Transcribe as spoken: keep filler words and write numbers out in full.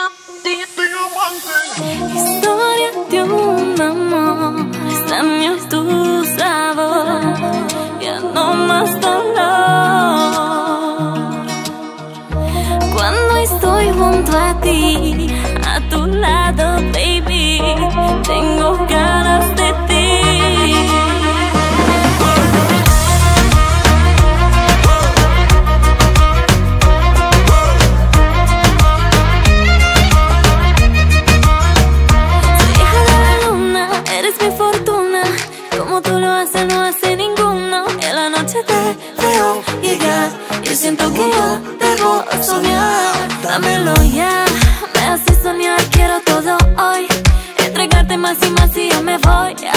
Historia de un amor, extraño tu sabor, ya no más dolor. Cuando estoy junto a ti, a tu lado, baby, tengo ganas de ti. Como tú lo haces, no hace ninguno. En la noche te veo llegar y siento que yo debo soñar. Dámelo ya, me hace soñar, quiero todo hoy. Entregarte más y más y yo me voy.